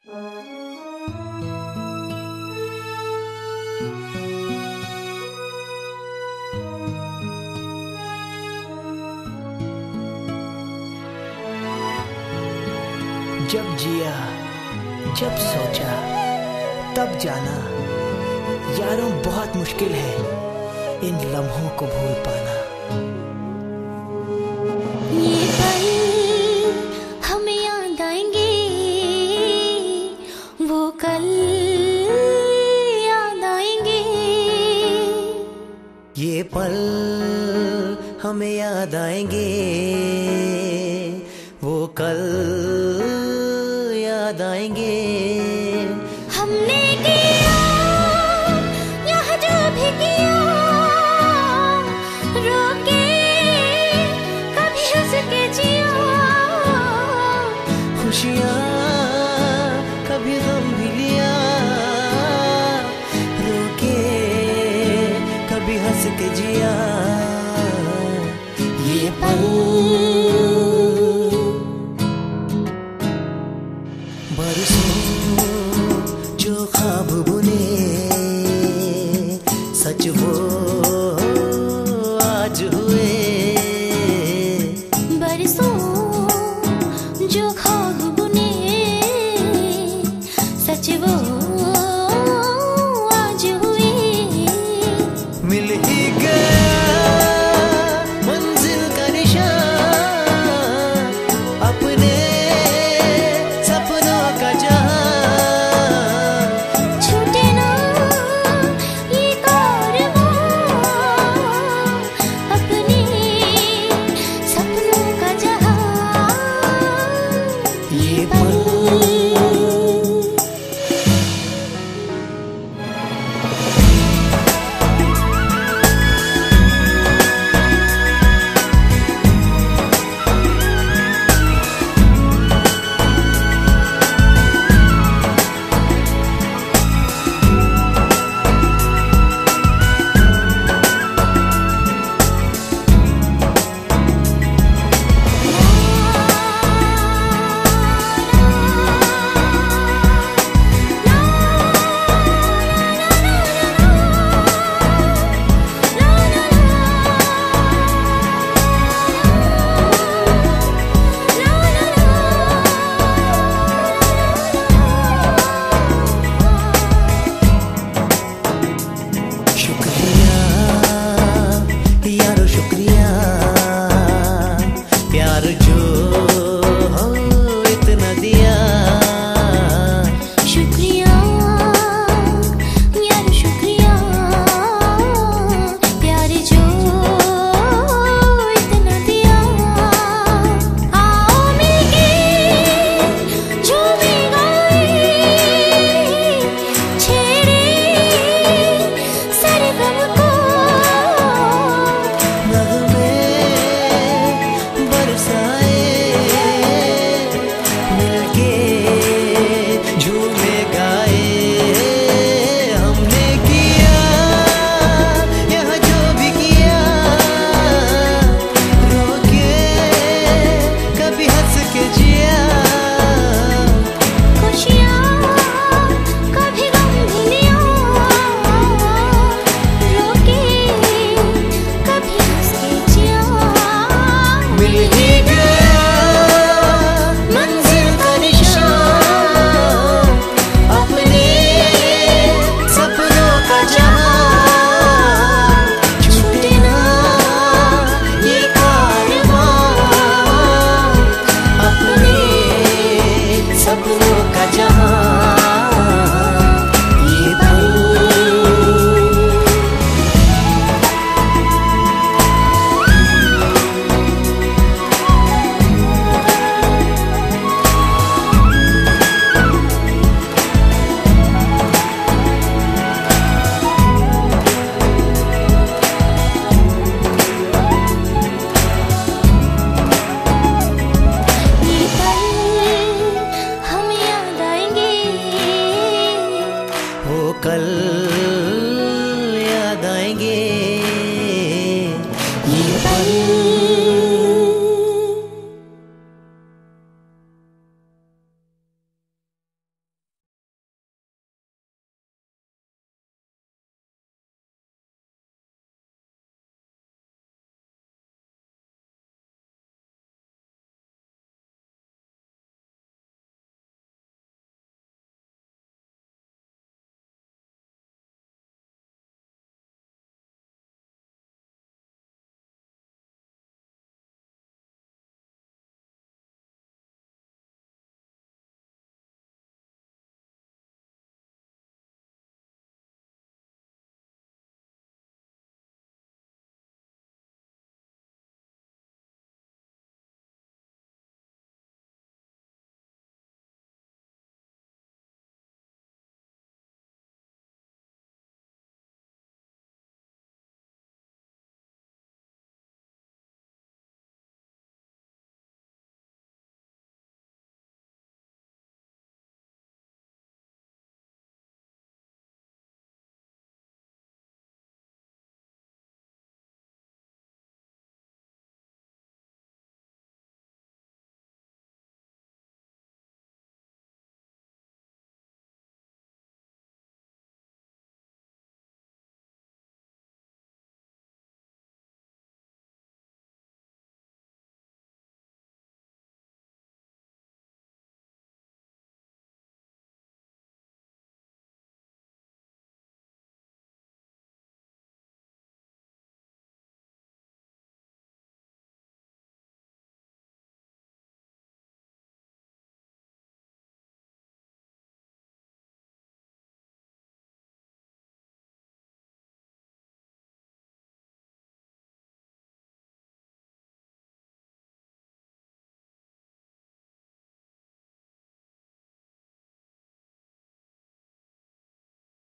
जब जिया, जब सोचा, तब जाना, यारों बहुत मुश्किल है इन लम्हों को भूल पाना। ये पल हमें याद आएंगे, वो कल याद आएंगे। ये पल हमें याद आएंगे, वो कल याद आएंगे। हमने किया यह जो भी किया, रोके कभी हंस के जिया। खुशियाँ कभी गम भी लिया, रोके कभी हंस के जिया। ये पल बरसों जो ख्वाब बुने, सच वो आज हुए। बरसों जो ख्वाब बुने, सच वो आज हुए। मिल ही गया मंजिल का निशान, अपने सपनों का जहां। छूटे ना ये कारवां, अपने सपनों का जहां। ये पल